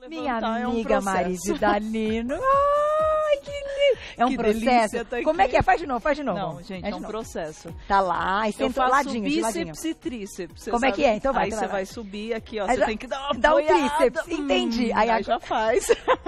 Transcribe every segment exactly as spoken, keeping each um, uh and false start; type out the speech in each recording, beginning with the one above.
Minha amiga é um Marise Danino. Ai, que lindo. É um que processo. Tá Como é que é? Faz de novo, faz de novo. Não, gente, é, é um novo. processo. Tá lá, e eu faço ladinho, bíceps e tríceps. Como sabe? é que é? Então vai. Aí então você vai, vai subir aqui, ó. Aí Você já, tem que dar uma dá apoiada. um tríceps, entendi. Hum, aí, aí já faz.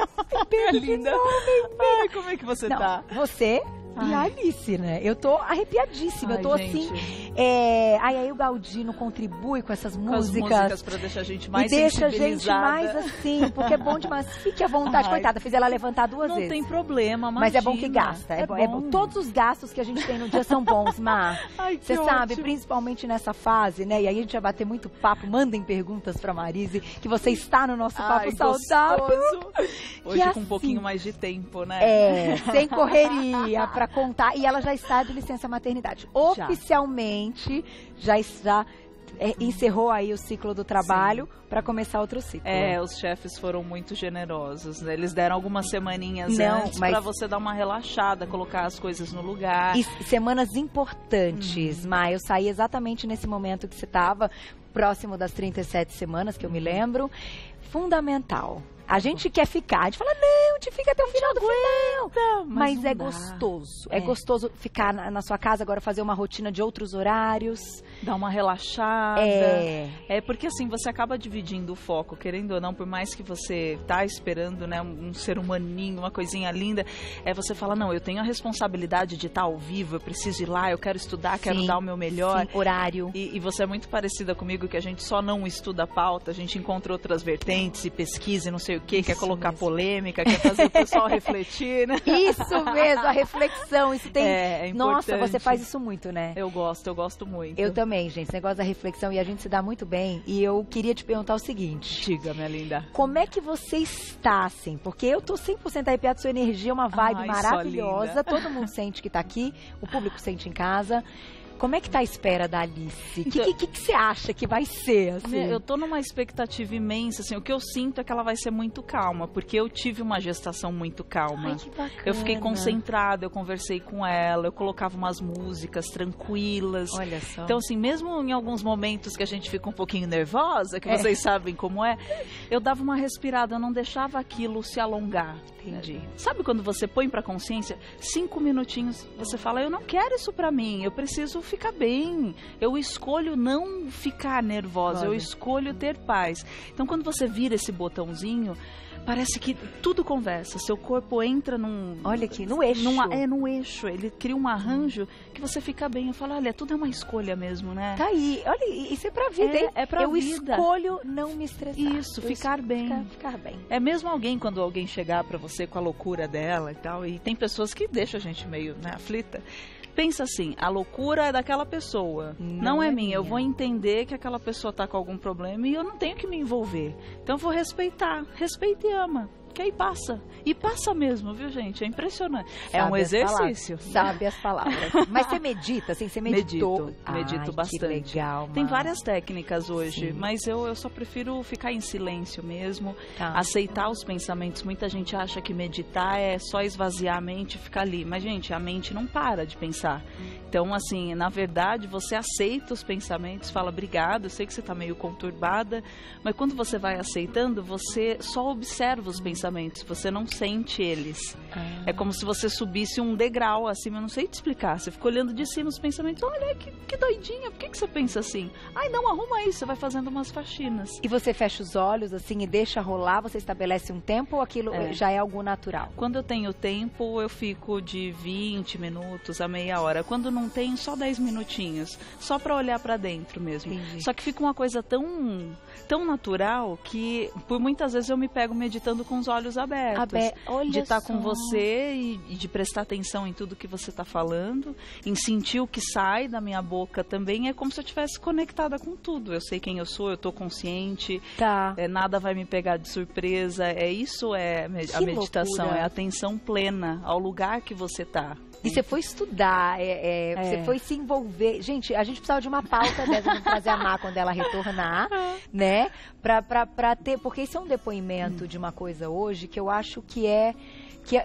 Ai, linda. Ai, como é que você Não, tá? Você... E a Alice, né? Eu tô arrepiadíssima, Ai, eu tô gente. assim... É... Aí, aí o Galdino contribui com essas com músicas. As músicas pra deixar a gente mais e deixa a gente sensibilizada. mais assim, porque é bom demais. Fique à vontade, Ai. coitada, fiz ela levantar duas Não vezes. tem problema, imagina. Mas é bom que gasta, é, é, bom, bom. é bom. Todos os gastos que a gente tem no dia são bons, Mar. Você sabe, ótimo. principalmente nessa fase, né? E aí a gente vai bater muito papo, mandem perguntas pra Marise, que você está no nosso Ai, Papo Saudável. Hoje que com assim, um pouquinho mais de tempo, né? É, sem correria, pra contar. E ela já está de licença maternidade. Já. Oficialmente, já está... É, encerrou aí o ciclo do trabalho para começar outro ciclo. É, os chefes foram muito generosos, né? Eles deram algumas semaninhas Não, antes mas... para você dar uma relaxada, colocar as coisas no lugar. E semanas importantes, hum. Ma, eu saí exatamente nesse momento que você estava, próximo das trinta e sete semanas, que eu me lembro. Fundamental. A gente quer ficar, a gente fala, não, te fica até o final do final. Mas, mas é dá. gostoso. É. é gostoso ficar na, na sua casa agora, fazer uma rotina de outros horários. Dar uma relaxada. É. É porque assim, você acaba dividindo o foco, querendo ou não, por mais que você tá esperando, né, um, um ser humaninho, uma coisinha linda, é você fala, não, eu tenho a responsabilidade de estar ao vivo, eu preciso ir lá, eu quero estudar, sim, quero dar o meu melhor. Sim, horário. E, e você é muito parecida comigo, que a gente só não estuda a pauta, a gente encontra outras vertentes e pesquisa e não sei o que, quer colocar mesmo. polêmica, quer fazer o pessoal refletir, né? Isso mesmo, a reflexão, isso tem... É, é Nossa, você faz isso muito, né? Eu gosto, eu gosto muito. Eu também, gente, esse negócio da reflexão e a gente se dá muito bem. E eu queria te perguntar o seguinte. Diga, minha linda. Como é que você está, assim? Porque eu tô cem por cento arrepiada, sua energia é uma vibe Ai, maravilhosa, todo mundo sente que tá aqui, o público sente em casa. Como é que tá a espera da Alice? O então, que, que, que você acha que vai ser, assim? Eu tô numa expectativa imensa, assim, o que eu sinto é que ela vai ser muito calma, porque eu tive uma gestação muito calma. Ai, que bacana. Eu fiquei concentrada, eu conversei com ela, eu colocava umas músicas tranquilas. Olha só. Então, assim, mesmo em alguns momentos que a gente fica um pouquinho nervosa, que é. vocês sabem como é, eu dava uma respirada, eu não deixava aquilo se alongar. Entendi. Sabe quando você põe pra consciência, cinco minutinhos, você fala, eu não quero isso pra mim, eu preciso ficar bem, eu escolho não ficar nervosa, Pode. eu escolho ter paz. Então quando você vira esse botãozinho, parece que tudo conversa, seu corpo entra num... Olha aqui, no eixo. Num, é, no eixo, ele cria um arranjo que você fica bem. Eu falo, olha, tudo é uma escolha mesmo, né? Tá aí, olha, isso é pra vida, é, hein? É pra eu vida. escolho não me estressar. Isso, eu ficar bem. Ficar, ficar bem. É mesmo alguém, quando alguém chegar pra você com a loucura dela e tal, e tem pessoas que deixam a gente meio, né, aflita. Pensa assim, a loucura é daquela pessoa, não, não é, é minha. minha. Eu vou entender que aquela pessoa tá com algum problema e eu não tenho que me envolver. Então eu vou respeitar. Respeita e ama. Que aí passa. E passa mesmo, viu, gente? É impressionante. Sabe é um exercício. Sabe as palavras. Mas você medita, assim, você meditou? Medito, medito Ai, bastante. Que legal, Tem várias técnicas hoje, Sim. mas eu, eu só prefiro ficar em silêncio mesmo, tá. aceitar os pensamentos. Muita gente acha que meditar é só esvaziar a mente e ficar ali. Mas, gente, a mente não para de pensar. Então, assim, na verdade, você aceita os pensamentos, fala, obrigada, eu sei que você está meio conturbada, mas quando você vai aceitando, você só observa os pensamentos. Você não sente eles. Ah. É como se você subisse um degrau acima. Eu não sei te explicar. Você fica olhando de cima os pensamentos. Olha, que, que doidinha. Por que, que você pensa assim? Ai, não, arruma isso. Você vai fazendo umas faxinas. E você fecha os olhos assim e deixa rolar? Você estabelece um tempo ou aquilo é. já é algo natural? Quando eu tenho tempo, eu fico de vinte minutos a meia hora. Quando não tenho, só dez minutinhos. Só pra olhar pra dentro mesmo. Entendi. Só que fica uma coisa tão, tão natural que por muitas vezes eu me pego meditando com os olhos abertos, Aber... Olha de estar só. com você e, e de prestar atenção em tudo que você está falando, em sentir o que sai da minha boca também, é como se eu estivesse conectada com tudo. Eu sei quem eu sou, eu estou consciente, tá. é, nada vai me pegar de surpresa, é isso é a meditação, loucura. É a atenção plena ao lugar que você está. E você foi estudar, é, é, é. você foi se envolver. Gente, a gente precisava de uma pauta dessa, vamos trazer a Má quando ela retornar, né? Pra, pra, pra ter, porque isso é um depoimento hum. de uma coisa hoje que eu acho que é, que é,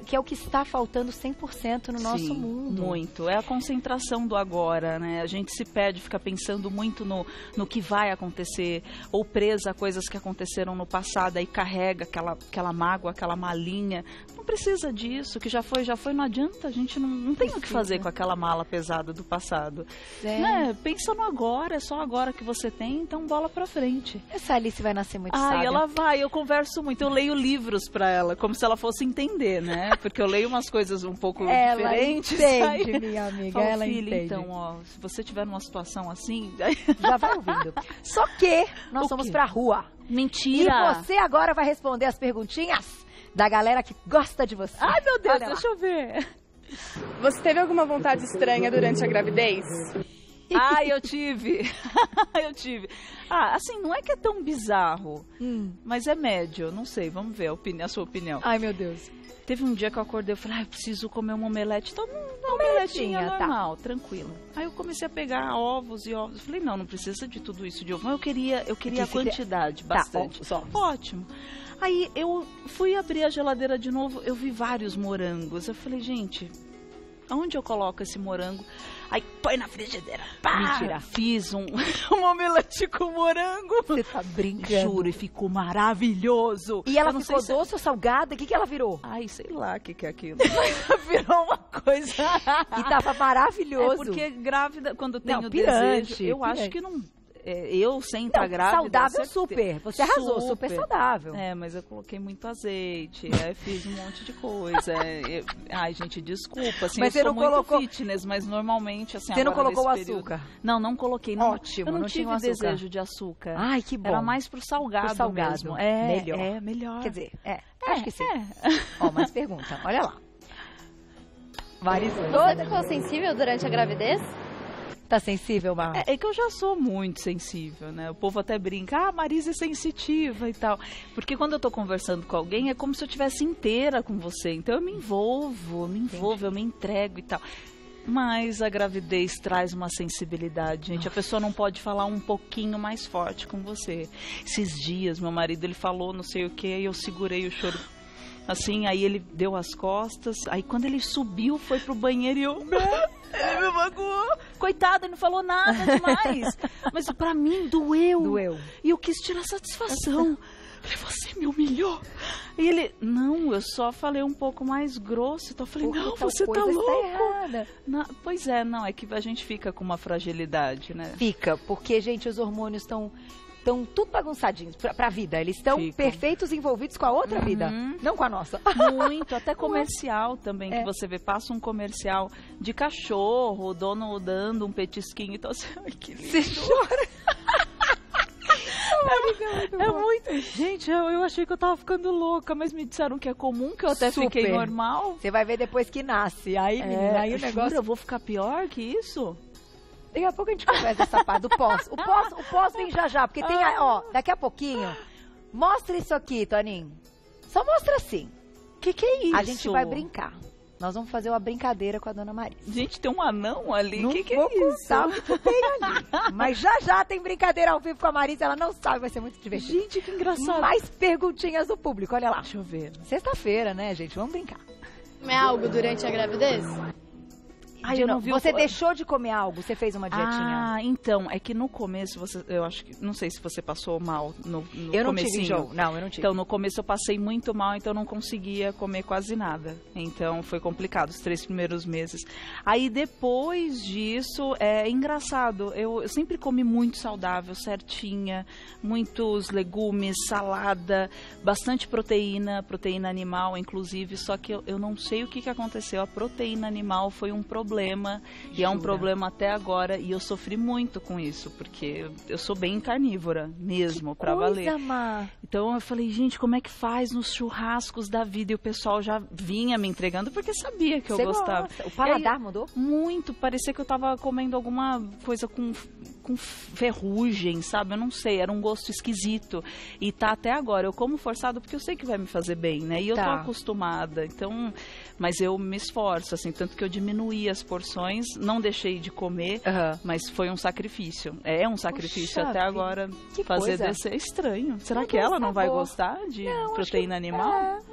que é o que está faltando cem por cento no nosso Sim, mundo. Muito. É a concentração do agora, né? A gente se perde, fica pensando muito no, no que vai acontecer, ou presa a coisas que aconteceram no passado, aí carrega aquela, aquela mágoa, aquela malinha. Não precisa disso, o que já foi, já foi, não adianta, a gente não, não tem o que fazer com aquela mala pesada do passado. É. Né? Pensa no agora, é só agora que você tem, então bola pra frente. Essa Alice vai nascer muito Ah, sábia. e ela vai, eu converso muito, eu leio livros pra ela, como se ela fosse entender, né? Porque eu leio umas coisas um pouco ela diferentes. Entende, aí, minha amiga, falo, ela filha, entende. então, ó, se você tiver numa situação assim... Já vai ouvindo. Só que nós O vamos quê? pra rua. Mentira! E você agora vai responder as perguntinhas da galera que gosta de você. Ai, meu Deus, Olha lá. deixa eu ver. Você teve alguma vontade estranha durante a gravidez? Ai, eu tive. eu tive. Ah, assim, não é que é tão bizarro, Hum. mas é médio. Não sei, vamos ver a, opini- a sua opinião. Ai, meu Deus. Teve um dia que eu acordei e falei, ah, eu preciso comer uma omelete. Então, uma Omeletinha, omeletinha tá. normal, tranquila. Aí eu comecei a pegar ovos e ovos. Eu falei, não, não precisa de tudo isso de ovo. Mas eu queria, eu queria a Disse que- quantidade, Tá, bastante. ovos, ovos. Ótimo. Aí eu fui abrir a geladeira de novo, eu vi vários morangos. Eu falei, gente, aonde eu coloco esse morango? Aí põe na frigideira. Pá! Mentira. Fiz um, uma omelete com morango. Você tá brincando. Juro, e ficou maravilhoso. E ela Eu não ficou sei se- doce ou salgada? O que, que ela virou? Ai, sei lá o que, que é aquilo. Virou uma coisa. E tava maravilhoso. É porque grávida, quando tem Não, o pirante, desejo, eu pirante. acho que não... é, eu sem estar Não, grávida... saudável certeza- super. Você arrasou, super saudável. É, mas eu coloquei muito azeite, aí fiz um monte de coisa. é, eu- ai, gente, desculpa, assim, Mas eu você sou não muito colocou- fitness, mas normalmente, assim, Você não agora colocou o nesse período- açúcar? Não, não coloquei. Não, Ótimo, eu não, não tive tinha o açúcar. desejo de açúcar. Ai, que bom. Era mais pro salgado, Pro salgado. mesmo. É, Melhor. é, melhor. Quer dizer, é, É, acho que sim. é. Ó, mais pergunta. Olha lá. Marisol. Você ficou sensível durante a gravidez? Tá sensível, Mar? É, é que eu já sou muito sensível, né? O povo até brinca, ah, a Marisa é sensitiva e tal. Porque quando eu tô conversando com alguém, é como se eu estivesse inteira com você. Então eu me envolvo, eu me envolvo, eu me entrego e tal. Mas a gravidez traz uma sensibilidade, gente. A pessoa não pode falar um pouquinho mais forte com você. Esses dias, meu marido, ele falou não sei o que, e eu segurei o choro. Assim, aí ele deu as costas. Aí quando ele subiu, foi pro banheiro e eu... Ele me magoou. Coitado, ele não falou nada demais. Mas pra mim doeu. Doeu. E eu quis tirar satisfação. Falei, você me humilhou. E ele, não, eu só falei um pouco mais grosso. Então eu falei, Porque não, tal você tá coisa está louco. errada. Não, pois é, não, é que a gente fica com uma fragilidade, né? Fica, porque, gente, os hormônios estão estão tudo bagunçadinhos pra, pra vida. Eles estão Ficam. perfeitos envolvidos com a outra Uhum. vida, não com a nossa. Muito, até comercial também, É. que você vê, passa um comercial de cachorro, o dono dando um petisquinho, então assim, ai, que lindo. Você chora. É muito. Gente, eu, eu achei que eu tava ficando louca, mas me disseram que é comum, que eu até Super. fiquei normal. Você vai ver depois que nasce. Aí, menina, aí o jura, negócio... eu vou ficar pior que isso? Daqui a pouco a gente conversa essa parte do pós. O pós, o pós vem já já, porque tem, a- ó, daqui a pouquinho. Mostra isso aqui, Toninho. Só mostra assim. O que, que é isso? A gente vai brincar. Nós vamos fazer uma brincadeira com a dona Marisa. Gente, tem um anão ali. Não O que, que vou é isso? contar o que que tem ali. Mas já já tem brincadeira ao vivo com a Marisa. Ela não sabe, vai ser muito divertido. Gente, que engraçado. Mais perguntinhas do público, olha lá. Deixa eu ver. Sexta-feira, né, gente? Vamos brincar. Comer algo durante a gravidez? Ai, De eu não novo, vi o- Você deixou de comer algo? Você fez uma dietinha? Ah, então, é que no começo, você, eu acho que, não sei se você passou mal no, no eu não comecinho. tive enjoo. Não, eu não tive. Então, no começo eu passei muito mal, então eu não conseguia comer quase nada. Então, foi complicado os três primeiros meses. Aí, depois disso, é engraçado. Eu, eu sempre comi muito saudável, certinha, muitos legumes, salada, bastante proteína, proteína animal, inclusive. Só que eu, eu não sei o que, que aconteceu. A proteína animal foi um problema. E é um Jura? problema até agora. E eu sofri muito com isso, porque eu sou bem carnívora mesmo, pra valer. Coisa, Má. Então eu falei, gente, como é que faz nos churrascos da vida? E o pessoal já vinha me entregando porque sabia que eu Você gostava. gosta. O paladar E aí, mudou? muito, parecia que eu tava comendo alguma coisa com, com ferrugem, sabe? Eu não sei, era um gosto esquisito. E tá até agora, eu como forçado porque eu sei que vai me fazer bem, né? E eu Tá. tô acostumada, então... Mas eu me esforço, assim, tanto que eu diminuí as porções, não deixei de comer, Aham. mas foi um sacrifício. É um sacrifício Puxa até vida, agora que fazer coisa. descer. É estranho. Será Mudou que ela o não vai sabor. gostar de Não, acho proteína que- animal? É,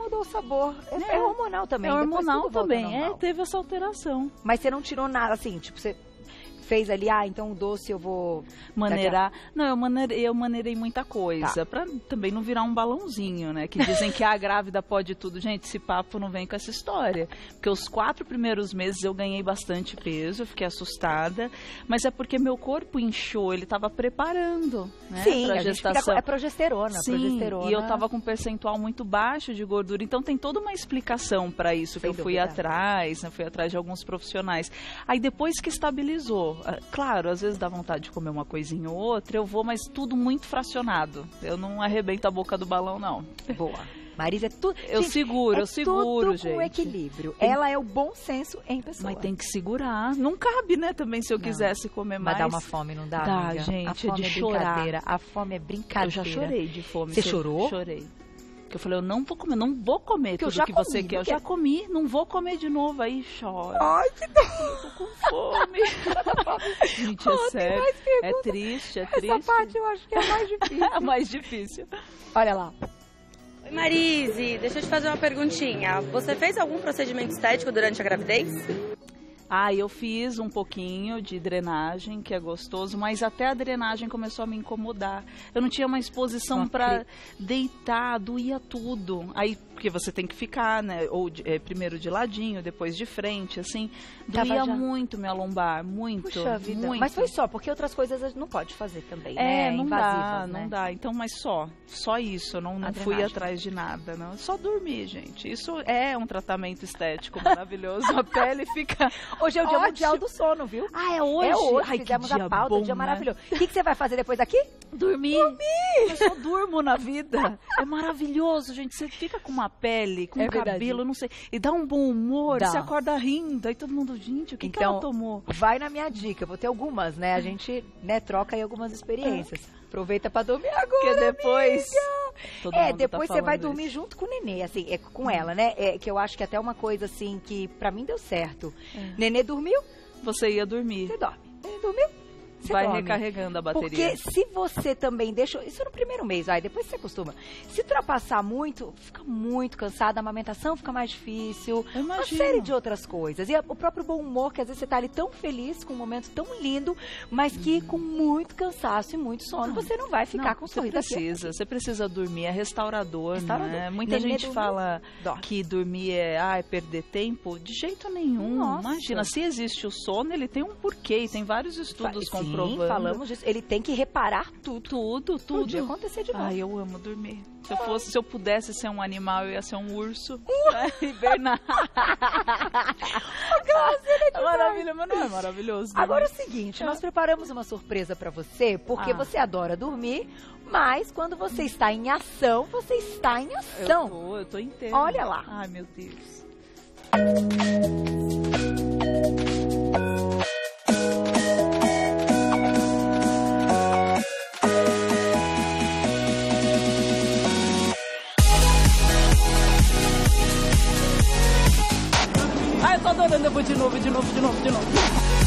mudou o sabor. É, é hormonal também. É depois hormonal tudo volta também. ao É, normal. teve essa alteração. Mas você não tirou nada, assim, tipo, você fez ali, ah, então o doce eu vou... Maneirar. Não, eu maneirei, eu maneirei muita coisa. Tá. Pra também não virar um balãozinho, né? Que dizem que a grávida pode tudo. Gente, esse papo não vem com essa história. Porque os quatro primeiros meses eu ganhei bastante peso, eu fiquei assustada. Mas é porque meu corpo inchou, ele tava preparando, né? Sim, pra a gente fica gestação. com- é progesterona. Sim, progesterona. e eu tava com um percentual muito baixo de gordura, então tem toda uma explicação para isso, que Sem eu fui dúvida. atrás, né, fui atrás de alguns profissionais. Aí depois que estabilizou, ah, claro, às vezes dá vontade de comer uma coisinha ou outra, eu vou, mas tudo muito fracionado. Eu não arrebento a boca do balão, não. Boa. Marisa, é tudo... Eu Gente, seguro, é eu seguro, tudo gente. com equilíbrio. Tem- Ela é o bom senso em pessoa. Mas tem que segurar. Não cabe, né, também, se eu Não. quisesse comer mais. Mas dá uma fome, não dá, Dá, amiga? gente, A é fome de é chorar. brincadeira. A fome é Eu brincadeira. já chorei de fome. Você chorou? Chorei. Porque eu falei, eu não vou comer, não vou comer Porque eu tudo já que você comi, quer. Eu porque- já comi, não vou comer de novo. Aí chora. Ai, que dó. Tô com fome. Gente, é Oh, tem sério. mais É perguntas. triste, é Essa triste. parte eu acho que é mais difícil. É mais difícil. Olha lá. Oi, Marise, deixa eu te fazer uma perguntinha. Você fez algum procedimento estético durante a gravidez? Ah, eu fiz um pouquinho de drenagem, que é gostoso, mas até a drenagem começou a me incomodar. Eu não tinha uma exposição Não para deitar, doía tudo. Aí, porque você tem que ficar, né? Ou de- é, primeiro de ladinho, depois de frente, assim. Tava Doía já- muito minha lombar, muito. Puxa vida. muito. Mas foi só, porque outras coisas a gente não pode fazer também, É, né? não dá, Invasivas, né? não dá. Então, mas só, só isso. Eu não, não A fui drenagem. atrás de nada, não. Só dormir, gente. Isso é um tratamento estético maravilhoso. A pele fica. Hoje é o dia Ótimo. mundial do sono, viu? Ah, é hoje? É hoje, Ai, fizemos que dia a pauta, bom, dia né? maravilhoso. O que, que você vai fazer depois daqui? Dormir. Dormir. Eu só durmo na vida. É maravilhoso, gente. Você fica com uma pele, com É um verdade. cabelo, não sei. E dá um bom humor. Dá. Você acorda rindo. Aí todo mundo, gente, o que, que Então, ela tomou? Vai na minha dica, eu vou ter algumas, né? A gente, né, troca aí algumas experiências. Aproveita pra dormir agora, Porque depois. amiga. Todo É, mundo tá depois você vai falando dormir isso. junto com o nenê, assim, é com ela, né? É, que eu acho que até uma coisa, assim, que pra mim deu certo. É. Nenê dormiu, Você ia dormir. você dorme. Nenê dormiu, você Vai dorme. recarregando a bateria. Porque se você também deixa. Isso no primeiro mês, aí depois você acostuma. Se ultrapassar muito, fica muito cansada, a amamentação fica mais difícil. Eu Uma imagino. série de outras coisas. E a- o próprio bom humor, que às vezes você tá ali tão feliz, com um momento tão lindo, mas que com muito cansaço e muito sono, Não. você não vai ficar Não, com um você sorriso aqui. precisa, você precisa dormir, é restaurador, Restaurador. né? Muita Nenê gente dormiu, fala dorme. que dormir é, ah, é perder tempo, de jeito nenhum. Nossa. Imagina, se existe o sono, ele tem um porquê, e tem vários estudos Sim, comprovando. falamos disso. Ele tem que reparar tudo. Tudo, tudo. Podia acontecer de novo. Ai, eu amo dormir. Se eu fosse, se eu pudesse ser um animal, eu ia ser um urso. Né? Hibernar. É maravilhoso, mas não é maravilhoso. né? Agora é o seguinte, nós preparamos uma surpresa pra você, porque Ah. você adora dormir, mas quando você está em ação, você está em eu ação. tô, eu tô inteira. Olha lá. Ai, meu Deus. Ai, eu tô adorando, eu vou de novo, de novo, de novo, de novo.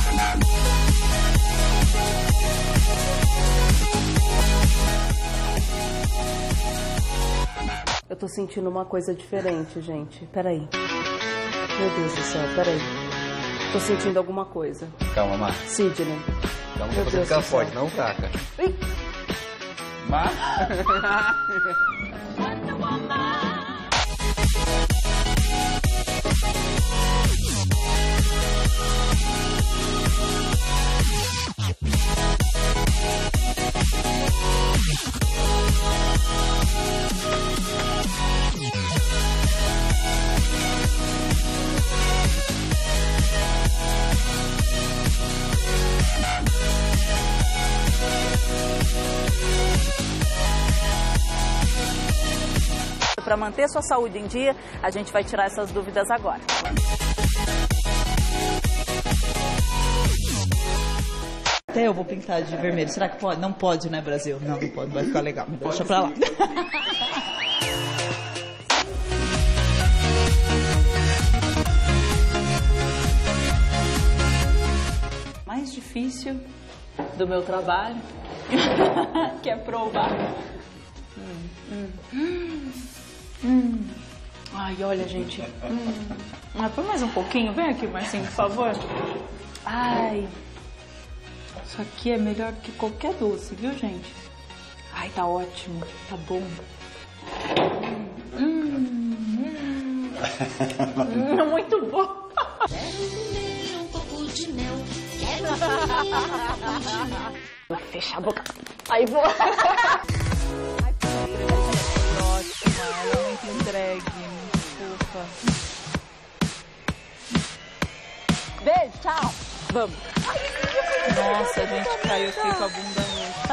Eu tô sentindo uma coisa diferente, gente. Peraí. Meu Deus do céu, peraí. Tô sentindo alguma coisa. Calma, Mar. Sidney. Calma, Meu você Deus ficar do céu. forte, não caca. Ih. Mar? Para manter sua saúde em dia, a gente vai tirar essas dúvidas agora. Até eu vou pintar de vermelho. Será que pode? Não pode, né, Brasil? Não, não pode. Vai ficar legal. Deixa pra lá. Mais difícil do meu trabalho, que é provar. Hum, hum, hum. Ai, olha, gente. Hum. Ah, põe mais um pouquinho. Vem aqui, Marcinho, por favor. Ai. Isso aqui é melhor que qualquer doce, viu, gente? Ai, tá ótimo. Tá bom. Hum. Hum. Hum, muito bom. Um pouco de mel. Vou fechar a boca. Aí vou. Ótima, ela é muito entregue, muito fofa. Beijo, tchau. Vamos. Nossa, a gente caiu aqui com a bunda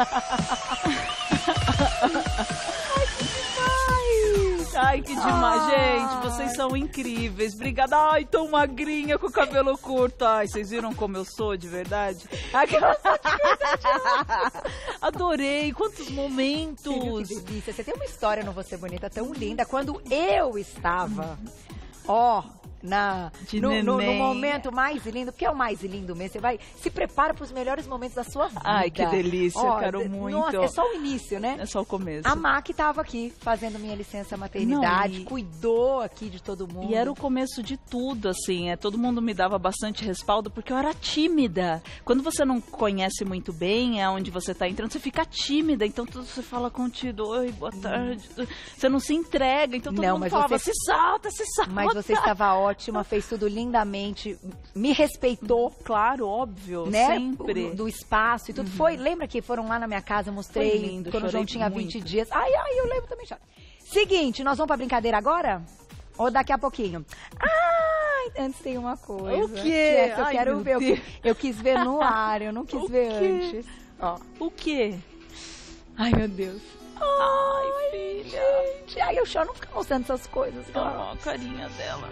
Ai, que demais, Ai. gente, vocês são incríveis, obrigada. Ai, tão magrinha com o cabelo curto. Ai, vocês viram como eu sou de verdade? Ai, que eu sou de verdade. Adorei, quantos momentos. Que delícia, você tem uma história no Você Bonita tão linda. Quando eu estava, ó... Na, no, no, no momento mais lindo, porque é o mais lindo mesmo. Você vai, se prepara para os melhores momentos da sua vida. Ai, que delícia, Ó, quero muito. Nossa, é só o início, né? É só o começo. A Mac estava aqui fazendo minha licença maternidade, Não, e... cuidou aqui de todo mundo. E era o começo de tudo, assim, é, todo mundo me dava bastante respaldo porque eu era tímida. Quando você não conhece muito bem, é onde você tá entrando, você fica tímida, então tudo você fala contigo, oi, boa tarde, você não se entrega, então todo não, mundo mas falava, você... se salta, se salta. Mas você estava ótima, fez tudo lindamente, me respeitou. Claro, óbvio, né? sempre. Do, do espaço e tudo. Uhum. Foi, lembra que foram lá na minha casa, eu mostrei Foi lindo, quando o João tinha muito. vinte dias. Ai, ai, eu lembro também já. Seguinte, nós vamos pra brincadeira agora? Ou daqui a pouquinho? Ah, antes tem uma coisa. O quê? Que essa eu Ai, quero meu ver. Deus. Eu, eu quis ver no ar, eu não quis O ver quê? antes. Ó. O quê? Ai, meu Deus. Ai, Ai filha. Gente, ai, eu choro, não fica mostrando essas coisas. Ó, oh, a carinha dela.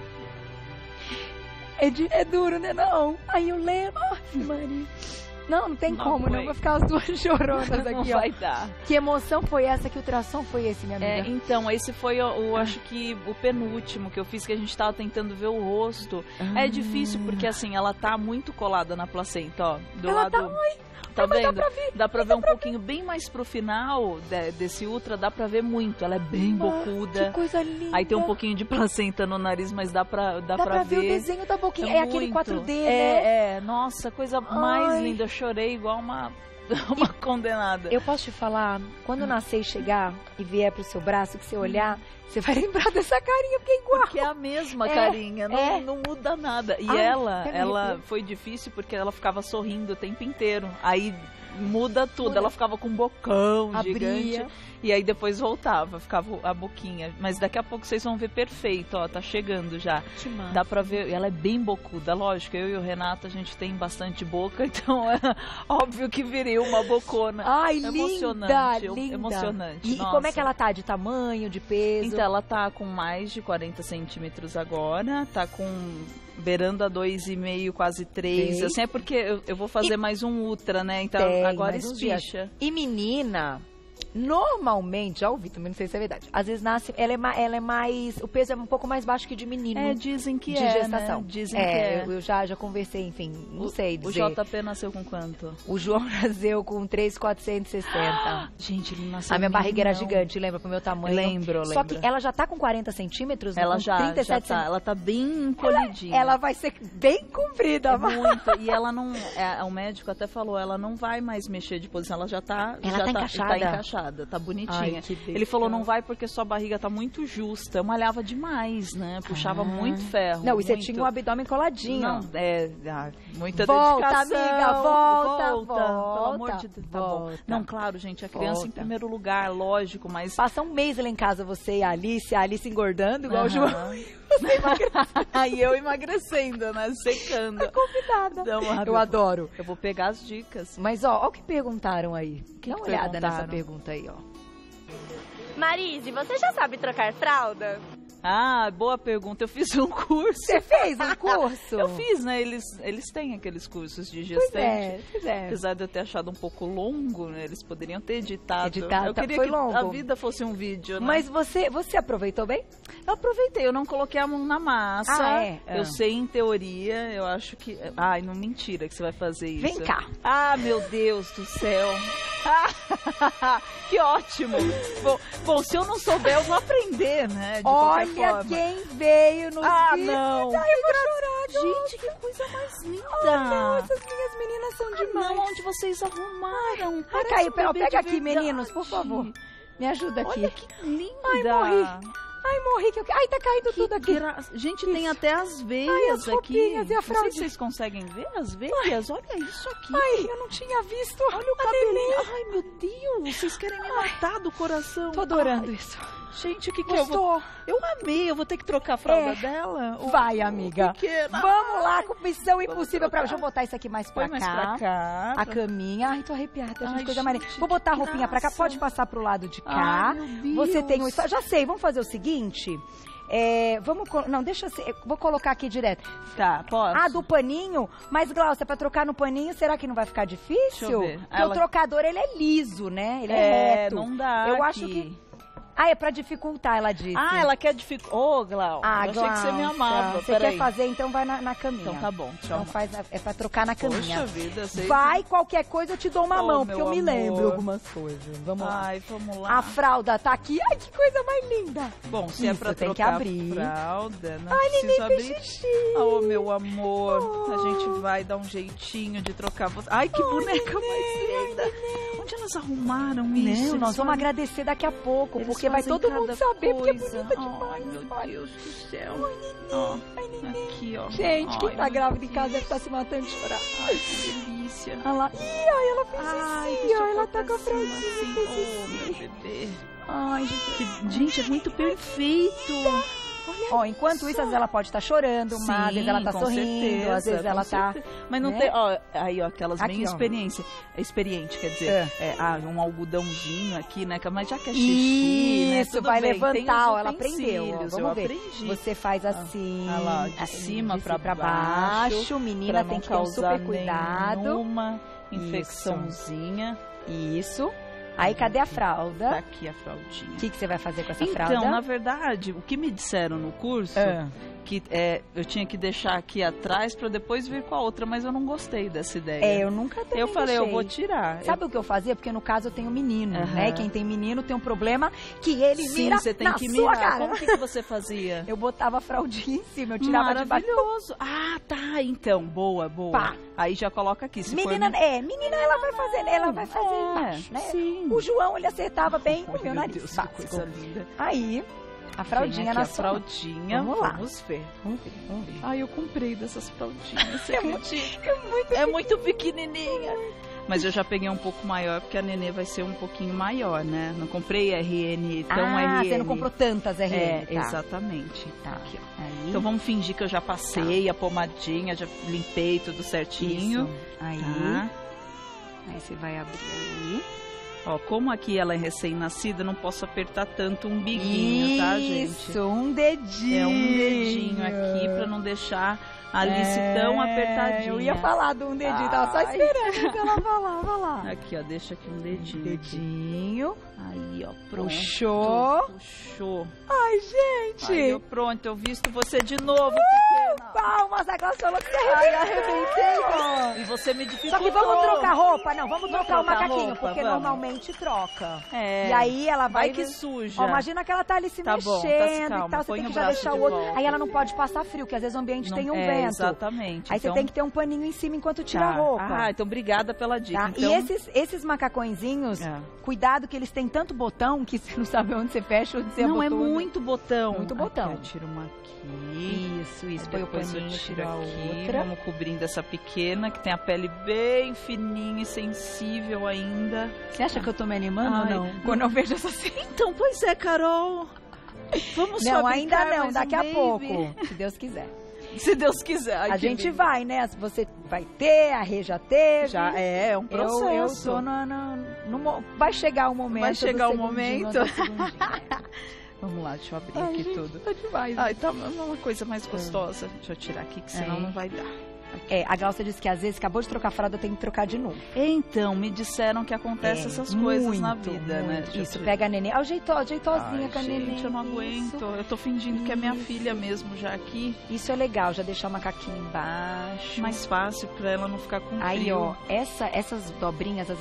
É, de, é duro, né? Não. Aí eu lembro. Ai, Maria. Não, não tem não como, foi. não. Vou ficar as duas choronas aqui, não ó. Vai dar. Que emoção foi essa? Que ultrassom foi esse, minha amiga? É, então, esse foi, eu, eu acho que o penúltimo que eu fiz, que a gente tava tentando ver o rosto. Ah. É difícil, porque assim, ela tá muito colada na placenta, ó. Do ela lado... tá... Ai. Tá ah, vendo? Dá pra ver, dá pra ver dá um pra pouquinho ver. bem mais pro final de, desse ultra, dá pra ver muito. Ela é bem ah, bocuda. Que coisa linda. Aí tem um pouquinho de placenta no nariz, mas dá pra, dá dá pra, pra ver. ver o desenho da boquinha. É, é aquele quatro D, é, né? É, é. Nossa, coisa Ai. mais linda. Eu chorei igual uma, uma condenada. Eu posso te falar, quando hum. nascer e chegar e vier pro seu braço, que você olhar, você vai lembrar dessa carinha, porque é igual. Porque é a mesma é, carinha, não, é. não muda nada. E Ai, ela, ela foi difícil porque ela ficava sorrindo o tempo inteiro. Aí muda tudo, muda. Ela ficava com um bocão Abria. Gigante e aí depois voltava, ficava a boquinha. Mas daqui a pouco vocês vão ver perfeito, ó, tá chegando já. Que massa. Dá pra ver, ela é bem bocuda, lógico, eu e o Renato a gente tem bastante boca, então é óbvio que viria uma bocona. Ai, emocionante, linda, linda. Emocionante. E, e como é que ela tá de tamanho, de peso? Então ela tá com mais de quarenta centímetros agora, tá com beirando a dois e meio, quase três, assim, é porque eu, eu vou fazer e mais um ultra, né, então tem, agora espicha. E menina, normalmente, já ouvi, também não sei se é verdade, às vezes nasce, ela é, ela é mais, o peso é um pouco mais baixo que de menino. É, dizem que de é, gestação. Né? Dizem é, que é. Eu, eu já, já conversei, enfim, não o, sei dizer. O J P nasceu com quanto? O João nasceu com três mil quatrocentos e sessenta. Gente, ele nasceu A minha barriga era não. gigante, lembra, pro meu tamanho? Lembro, Só lembro. que ela já tá com quarenta centímetros, ela com já, trinta e sete já tá, ela tá bem encolhidinha. Ela, ela vai ser bem comprida. É muito, e ela não, é, o médico até falou, ela não vai mais mexer de posição, ela já tá, ela já tá, tá encaixada. tá encaixada, tá bonitinha. Ai, ele falou, não vai porque sua barriga tá muito justa. Eu malhava demais, né? Puxava ah. muito ferro. Não, muito. e você tinha o abdômen coladinho. Não, é, ah, muita volta, dedicação. Amiga, volta, volta, volta. Pelo amor de Deus. Tá volta. bom. Não, claro, gente, a criança volta. em primeiro lugar, lógico, mas... Passa um mês lá em casa, você e a Alice, a Alice engordando, igual uh-huh. o João. Você emagrecendo. E eu emagrecendo, né? Secando. Tá convidada. Então, eu adoro. Eu vou pegar as dicas. Mas, ó, ó o que perguntaram aí. Que Dá uma que olhada nessa pergunta aí, ó. Marise, você já sabe trocar fralda? Ah, boa pergunta. Eu fiz um curso. Você fez um curso? Eu fiz, né? Eles, eles têm aqueles cursos de gestante. Pois é, pois é. Apesar de eu ter achado um pouco longo, né? Eles poderiam ter editado. Editado, eu queria foi que longo. a vida fosse um vídeo, né? Mas você, você aproveitou bem? Eu aproveitei, eu não coloquei a mão na massa. Ah, é? Eu ah. sei em teoria, eu acho que... Ai, não, mentira que você vai fazer isso. Vem cá. Ah, meu Deus do céu. Que ótimo. Bom, bom, se eu não souber, eu vou aprender, né? De Olha forma. quem veio no Ah, vídeo. não. Ai, eu vou chorar. Gente, que coisa mais linda. Ai, não, essas minhas meninas são Ah, demais. não, onde vocês arrumaram? Ai, Parece Caio, um pera, bebê pega de aqui, verdade. meninos, por favor. Me ajuda aqui. Olha que linda. Ai, morri. Ai, morri. Que eu... Ai, tá caindo Que tudo aqui. gra... Gente, tem até as veias Ai, as aqui. roupinhas e a Não sei fraldinha. se vocês conseguem ver as veias. Olha isso aqui. Ai, eu não tinha visto. Olha o cabelinho. Ai, meu Deus. Vocês querem me matar do coração. Tô adorando Ai, isso. Gente, o que que eu vou... Eu amei. Eu vou ter que trocar a fralda É. dela? Ou- Vai, ou amiga. pequena? Vamos lá com missão impossível. Pra... trocar. Deixa eu botar isso aqui mais pra Põe mais cá. pra cá. A caminha. Ai, tô arrepiada. Gente, Ai, coisa gente, maneira. Vou botar a que roupinha pra cá. graça. Pode passar pro lado de cá. Ai, meu Deus. Você tem o... Já sei, vamos fazer o seguinte... É, vamos... co- Não, deixa eu... ser- eu Vou colocar aqui direto. Tá, posso? Ah, do paninho? Mas, Glaucia, pra trocar no paninho, será que não vai ficar difícil? Deixa eu ver. Porque Ela- o trocador, ele é liso, né? Ele é, É, reto. não dá Eu aqui. acho que... Ah, é pra dificultar, ela disse. Ah, ela quer dificultar. Ô, Glau. Ah, eu achei que você me Glaucia, amava. Você Peraí. quer fazer, então vai na, na caminha. Então tá bom, tchau. Então faz, a- é pra trocar na caminha. Poxa vida, eu sei. Vai, qualquer coisa eu te dou uma Oh, mão, meu porque eu me amor. lembro algumas coisas. Vamos lá. Ai, vamos lá. A fralda tá aqui. Ai, que coisa mais linda. Bom, se é Isso, pra tem que trocar abrir. a fralda, não Ai, preciso neném abrir. fez xixi. Oh, meu amor, a gente vai dar um jeitinho de trocar você. Ai, que boneca mais linda. Onde elas arrumaram isso? Não, Eles nós vamos fazem- agradecer daqui a pouco, eles porque vai fazem todo mundo cada saber, porque é coisa. bonita demais. Ai, meu Olha. Deus do céu. Ó, aqui, ó. Gente, quem Ai, tá meu grávida em casa Deus. deve estar se matando de chorar. Ai, que delícia. Olha lá. Ih, ai, ela fez Ai, xixi, deixa ó, eu ela pôr tá com a pra cima, fraldinha. assim. fez Oh, xixi. meu bebê. Ai, gente. Que- gente, é muito perfeito. Ó, enquanto isso, às vezes ela pode estar chorando, mas às vezes ela tá com sorrindo, certeza, às vezes com ela tá... certeza. Mas não né? tem, ó, aí ó, aquelas Aqui, bem ó. experiência, experiente, quer dizer, É. é, ah, um algodãozinho aqui, né, que- mas já que é xixi, né, Isso, tudo vai bem, levantar, tem os ó, ela aprendeu, ó, utensílios, vamos eu ver. aprendi. Você faz assim, Ah lá, de ah, cima de pra pra baixo, baixo, menina pra tem não que ter um causar super cuidado. nenhuma infecçãozinha. Isso. Aí, cadê a Tá fralda? aqui a fraldinha. O que, que você vai fazer com essa Então, fralda? na verdade, o que me disseram no curso, É. que é, eu tinha que deixar aqui atrás pra depois vir com a outra, mas eu não gostei dessa ideia. É, eu nunca também Eu falei, eu deixei. vou tirar. Sabe o que eu fazia? Porque no caso eu tenho menino, Aham. né? E quem tem menino tem um problema que ele Sim, mira você tem na que sua mirar. cara. Como que, que você fazia? Eu botava a fraldinha em cima, eu tirava de baixo. Maravilhoso. Ah, tá. Então, boa, boa. Pá. Aí já coloca aqui. Se Menina, for... é, menina ela vai fazer, ela vai fazer É, embaixo, né? sim. O João, ele acertava bem Ai, o meu meu nariz. Deus, que básico. coisa linda. Aí, a fraldinha Tem aqui na a sua. fraldinha. Vamos lá. Vamos ver. Vamos ver, vamos ver. Ai, eu comprei dessas fraldinhas. Você É muito, acredita? é muito É muito pequenininha. Mas eu já peguei um pouco maior, porque a nenê vai ser um pouquinho maior, né? Não comprei R N, tão ah, R N. você não comprou tantas R N, É, tá. exatamente. Tá. Aqui, ó. Aí, Então vamos fingir que eu já passei a pomadinha, já limpei tudo certinho. isso. Aí, Tá? aí você vai abrir aí. Ó, como aqui ela é recém-nascida, não posso apertar tanto o umbiguinho, tá, gente? Isso, um dedinho. É um dedinho aqui pra não deixar a Alice tão apertadinha. Eu ia falar de um dedinho, tava só Ai. esperando ela falar, vai lá. Aqui, ó, deixa aqui um dedinho. Dedinho. Aí, ó, pronto. Puxou. Puxou. Ai, gente. Aí, eu, pronto, eu visto você de novo, pequena. Palmas, a Glaucia falou que você arrebentei. E você me dificultou. Só que vamos trocar roupa? Não, vamos trocar o trocar macaquinho, roupa, porque vamos. normalmente troca. É. E aí ela vai... Vai que suja. Ó, imagina que ela tá ali se Tá bom, mexendo tá, se e calma, tal, você põe tem o que já braço deixar de o outro. volta. Aí ela não pode passar frio, porque às vezes o ambiente Não- tem um é, vento. exatamente. Aí você Então- tem que ter um paninho em cima enquanto tira Tá. a roupa. Ah, então obrigada pela dica. Tá? Então... E esses, esses macacõezinhos, É. cuidado que eles têm tanto botão que você não sabe onde você fecha ou onde você Não, é abotoa. muito botão. Muito botão. Aqui, eu tiro uma aqui. Isso, isso. Aí Põe o depois eu paninho, tiro tira a aqui. outra. Vamos cobrindo essa pequena, que tem a pele bem fininha e sensível ainda. Você acha que eu tô me animando Ai, ou não? Quando eu vejo essa cena. Então, pois é, Carol. Vamos Não, fabricar ainda não, mais um daqui a baby. pouco. Se Deus quiser. Se Deus quiser. Ai, a que gente lindo. vai, né? Você vai ter, a Rê já teve. Já é, é um processo. Eu, eu tô no, no, no mo- Vai chegar o momento. Vai chegar do o segundinho, momento. do segundinho. Vamos lá, deixa eu abrir Ai, aqui gente, tudo. tá demais. Ai, tá uma coisa mais gostosa. Deixa eu tirar aqui, que senão É. não vai dar. É, a Glaucia disse que às vezes acabou de trocar a fralda, tem que trocar de novo. Então, me disseram que acontece É, essas coisas muito, na vida, né? muito. Deixa eu Isso, tirar. pega a neném. Ó, jeito, jeitosinha Ai, com a gente, neném. eu não aguento. Isso. Eu tô fingindo que é minha Isso. filha mesmo já aqui. Isso é legal, já deixar o macaquinho embaixo. Mais fácil pra ela não ficar com Aí, frio. ó, essa, essas dobrinhas, às vezes,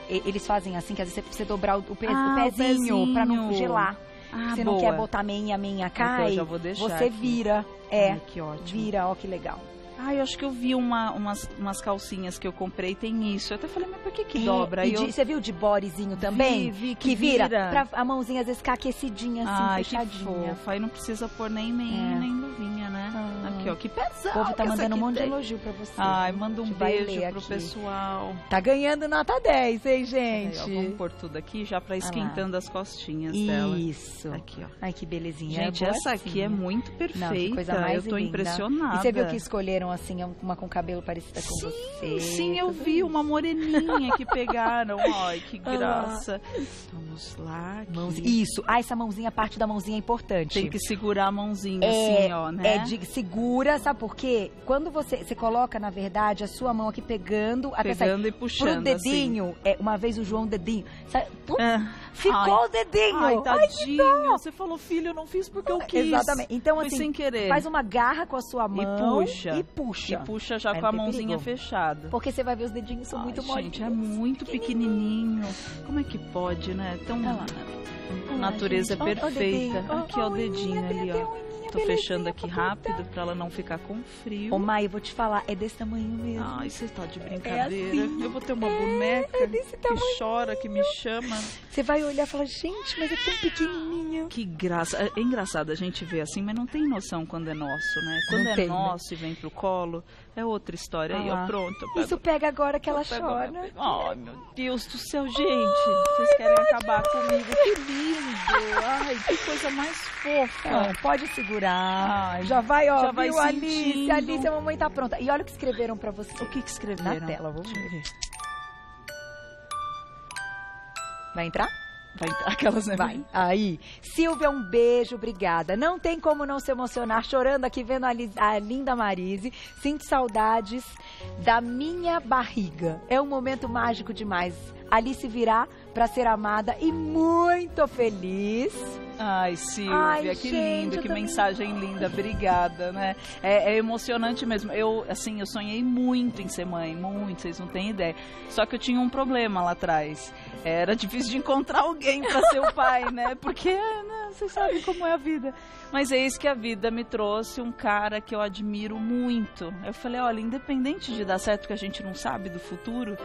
e- eles fazem assim, que às vezes você precisa dobrar o, o, pe- Ah, o o pezinho pra não pezinho. gelar. Ah, você não boa. quer botar meinha, meinha Então cai, eu já vou deixar você aqui. vira. É, Ai, que ótimo. vira, ó que legal. Ah, eu acho que eu vi uma, umas, umas calcinhas que eu comprei, tem isso. Eu até falei, mas por que que É, dobra? e Aí de- eu... Você viu de bodyzinho também? Vi, vi, que, que vira, vira. pra a mãozinha às vezes ficar aquecidinha, assim, Ai, que fechadinha. fofa. Aí não precisa pôr nem meinha, É. nem luvinha, né? Ah. Aqui, ó, que pesado. O povo tá que essa mandando um aqui monte de tem. elogio pra você. Ai, viu? manda A um gente vai beijo ler pro aqui. pessoal. Tá ganhando nota dez, hein, gente? Aí, ó, vamos pôr tudo aqui já pra esquentando as costinhas dela. Isso. Aqui, ó. Ai, que belezinha. Gente, É boa essa assim. aqui é muito perfeita. Não, que coisa mais eu tô linda. impressionada. E você viu que escolheram, assim, uma com cabelo parecida com você? Sim, eu tudo vi isso. uma moreninha que pegaram. Ai, que Olha lá. graça. Vamos lá. Aqui. Mãozinha. Isso. Ah, essa mãozinha, a parte da mãozinha é importante. Tem que segurar a mãozinha É, assim, ó, né? é de segura, sabe por quê? Quando você, você coloca, na verdade, a sua mão aqui pegando, até sair Pegando e puxando, pro dedinho, é, uma vez o João dedinho, sabe? Pum, Ah. ficou Ai. o dedinho. Ai, que tadinho. dó. Você falou, filho, eu não fiz porque eu quis. Exatamente. Então, Foi assim, sem querer. faz uma garra com a sua mão E puxa. e puxa. E puxa já Aí com a não tem mãozinha perigo. fechada. Porque você vai ver os dedinhos são Ai, muito gente, molinhos. é muito pequenininho. Como é que pode, né? Tão... Olha lá. A natureza gente. é Ó, ó o perfeita. dedinho. Ó, Aqui, ó, ó, o dedinho uninha, tem ali, até ó. uninha, Tô belezinha, fechando aqui papai. rápido pra ela não ficar com frio. Ô, Mai, eu vou te falar, é desse tamanho mesmo. Ai, você tá de brincadeira. assim. Eu vou ter uma boneca é desse que tamanho. chora, que me chama. Você vai olhar e falar, gente, mas é tão pequenininho. Que graça. É engraçado a gente ver assim, mas não tem noção quando é nosso, né? Quando Não é tem, né? nosso e vem pro colo, é outra história. Aí, Ah lá. ó, pronto. eu pego- Isso pega agora que ela eu pego a chora. minha- Ai, meu Deus do céu, gente. Vocês querem acabar comigo. Que lindo. Ai, que coisa mais fofa. Não, pode segurar. Ai, já vai, ó, já vai viu, Alice? sentindo. Alice, a mamãe tá pronta. E olha o que escreveram pra você. O que que escreveram? Na tela, vamos Deixa eu ver. ver. Vai entrar? Vai entrar aquelas, né? Vai. Aí. Silvia, um beijo, obrigada. Não tem como não se emocionar chorando aqui vendo a, Liz- a linda Marise. Sinto saudades da minha barriga. É um momento mágico demais. Alice virá pra ser amada e muito feliz. Ai, Silvia, Ai, que gente, lindo, eu que também mensagem amo. linda, obrigada, né? É, é emocionante mesmo. Eu, assim, eu sonhei muito em ser mãe, muito, vocês não têm ideia. Só que eu tinha um problema lá atrás. Era difícil de encontrar alguém pra ser o pai, né? Porque, né, vocês sabem como é a vida. Mas é isso que a vida me trouxe, um cara que eu admiro muito. Eu falei, olha, independente de dar certo, que a gente não sabe do futuro,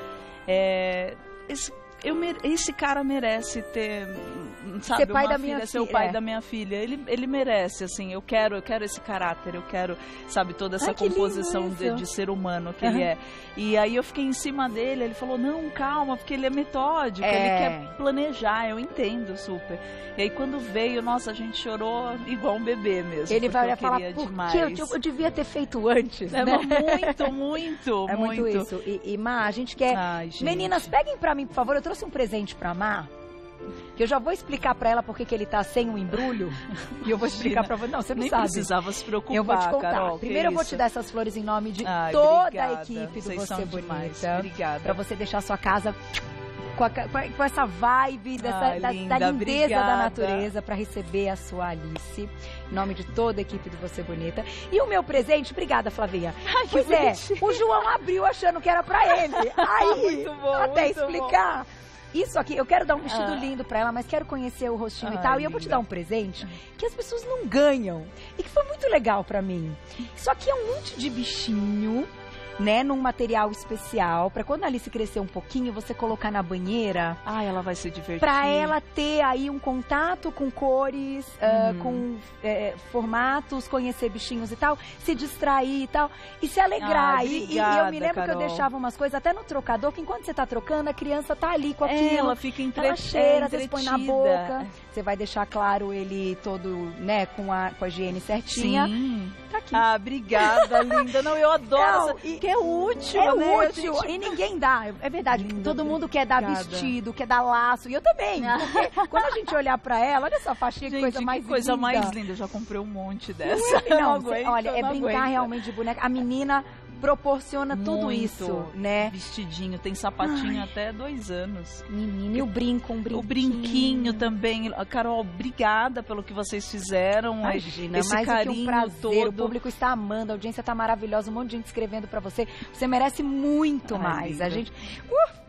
é, esse Eu mere... Esse cara merece ter, sabe, Ser pai uma da minha filha, ser o filha, pai é. da minha filha. Ele, ele merece, assim, eu quero, eu quero esse caráter, eu quero, sabe, toda essa Ai, que composição lindo de, isso. de ser humano que Uhum. ele é. E aí eu fiquei em cima dele, ele falou, não, calma, porque ele é metódico, É. ele quer planejar, eu entendo super. E aí quando veio, nossa, a gente chorou igual um bebê mesmo. Ele vai olhar porque e eu falar, queria por demais. que eu, eu devia ter feito antes, É, né? muito, muito, É muito, isso. E, e, Má, a gente quer... Ai, gente. Meninas, peguem pra mim, por favor. Eu trouxe um presente pra Má. Que eu já vou explicar pra ela porque que ele tá sem um embrulho. E eu vou explicar pra você. Não, você não Nem sabe. precisava se preocupar, Eu vou te contar. Carol, que Primeiro eu vou isso? te dar essas flores em nome de Ai, toda obrigada. a equipe do Vocês Você são Bonita. demais. Obrigada. Pra você deixar a sua casa com, a- com a- com essa vibe dessa, Ai, da, linda, da lindeza obrigada. da natureza pra receber a sua Alice. Em nome de toda a equipe do Você Bonita. E o meu presente, obrigada, Flavinha. Ai, que Pois é, bonitinho. o João abriu achando que era pra ele. Aí, Muito bom, até muito explicar. Isso aqui, eu quero dar um vestido Ah. lindo pra ela, mas quero conhecer o rostinho e Ai, tal. E eu vou te linda. dar um presente que as pessoas não ganham. E que foi muito legal pra mim. Isso aqui é um monte de bichinho, né? Num material especial. Pra quando a Alice crescer um pouquinho, você colocar na banheira. Ai, ela vai se divertir. Pra ela ter aí um contato com cores, ah, Uhum. com eh, formatos, conhecer bichinhos e tal, se distrair e tal, e se alegrar. Ah, E- e, obrigada, eu me lembro que Carol. eu deixava umas coisas até no trocador, que enquanto você tá trocando, a criança tá ali com É, aquilo. ela fica entre... Ela cheira, às vezes põe na entretida. boca. Você vai deixar claro ele todo, né, com a, com a higiene certinha. Sim. Tá aqui. Ah, obrigada, linda. Não, eu adoro Não, essa... e- Que é útil, É né? útil, A gente- e ninguém dá, é verdade. Linda, Todo mundo quer dar obrigada. vestido, quer dar laço, e eu também. Porque quando a gente olhar pra ela, olha essa faixinha, que Gente, coisa que mais coisa linda. mais linda. Eu já comprei um monte dessa. Eu Não, aguento, cê- olha, eu é não brincar aguento. realmente de boneca. A menina proporciona tudo Muito. isso, né? Vestidinho, tem sapatinho até dois anos. Menina, e o brinco, um brinquinho. O brinquinho também. Carol, obrigada pelo que vocês fizeram. Imagina, esse mais do que carinho um prazer. todo. O público está amando, a audiência está maravilhosa, um monte de gente escrevendo pra você. Você merece muito Ai, mais. linda. A gente... Uh,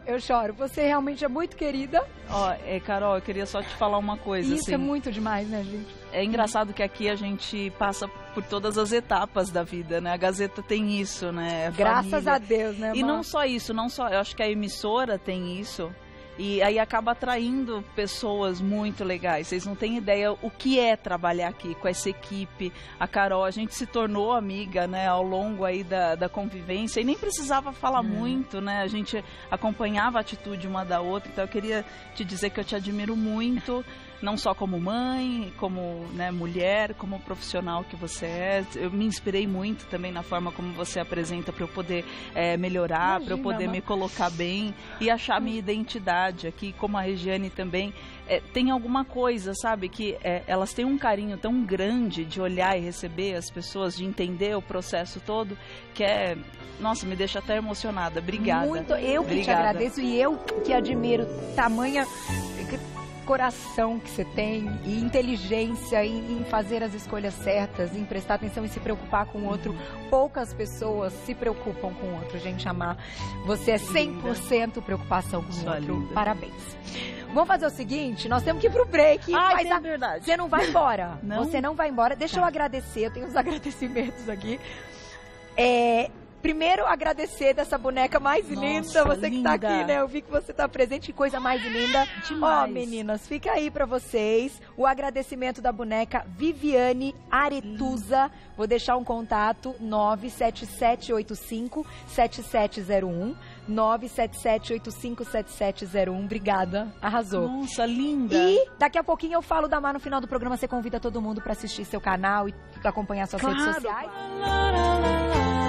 eu choro. Você realmente é muito querida. Ó, é, Carol, eu queria só te falar uma coisa. Isso assim, é muito demais, né, gente? É engraçado que aqui a gente passa por todas as etapas da vida, né? A Gazeta tem isso, né? A Graças família. a Deus, né, E Má? não só isso, não só. Eu acho que a emissora tem isso. E aí acaba atraindo pessoas muito legais. Vocês não têm ideia o que é trabalhar aqui com essa equipe. A Carol, a gente se tornou amiga, né, ao longo aí da, da convivência e nem precisava falar Hum. muito, né? A gente acompanhava a atitude uma da outra. Então eu queria te dizer que eu te admiro muito, não só como mãe, como, né, mulher, como profissional que você é. Eu me inspirei muito também na forma como você apresenta para eu poder é, melhorar, para eu Imagina, poder Má. me colocar bem e achar minha identidade aqui, como a Regiane também. É, tem alguma coisa, sabe, que é, elas têm um carinho tão grande de olhar e receber as pessoas, de entender o processo todo, que é, nossa, me deixa até emocionada. Obrigada. Muito, eu que te Obrigada. agradeço e eu que admiro tamanha coração que você tem e inteligência em, em fazer as escolhas certas, em prestar atenção e se preocupar com o outro. Poucas pessoas se preocupam com o outro, gente. Amar, você é cem por cento preocupação com o Sua outro. linda. Parabéns. Vamos fazer o seguinte, nós temos que ir pro break. Ai, mas tem a- verdade. Você não vai embora. Não? Você não vai embora. Deixa eu agradecer, eu tenho uns agradecimentos aqui. É... Primeiro, agradecer dessa boneca mais Nossa, linda, você que tá linda. aqui, né? Eu vi que você tá presente, que coisa mais linda. Ó, Demais. meninas, fica aí pra vocês o agradecimento da boneca Viviane Aretusa. Vou deixar um contato, nove sete sete oito cinco sete sete zero um, nove sete sete oito cinco sete sete zero um. Obrigada, arrasou. Nossa, linda. E daqui a pouquinho eu falo da Má no final do programa, você convida todo mundo pra assistir seu canal e acompanhar suas Claro. redes sociais.